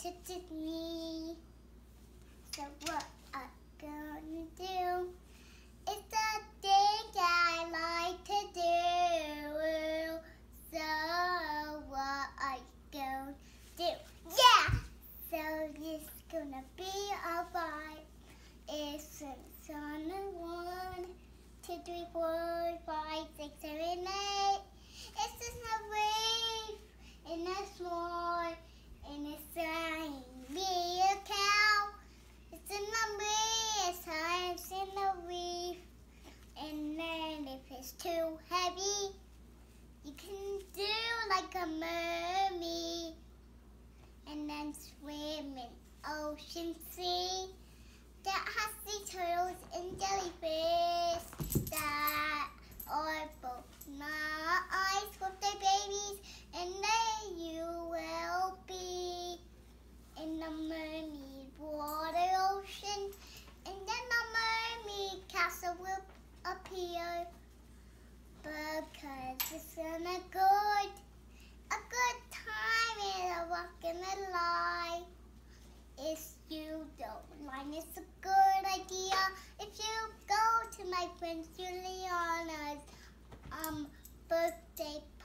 to Disney. So what I'm gonna do is the thing that I like to do. So what I'm gonna do? Yeah! So it's gonna be alright. It's on the 1, 2, 3, 4, 5, 6, 7, 8. It's just a wave and a small and it's flying. Be a cow. It's in the breeze, it's in the reef. And then if it's too heavy, you can do like a mermaid. And then swim in ocean sea that has sea turtles and jellyfish that are both nice with their babies, and then you will be in the mermaid water ocean, and then the mermaid castle will appear because it's a good time and a walk in the light. If you don't mind, it's a good idea if you go to my friend Juliana's birthday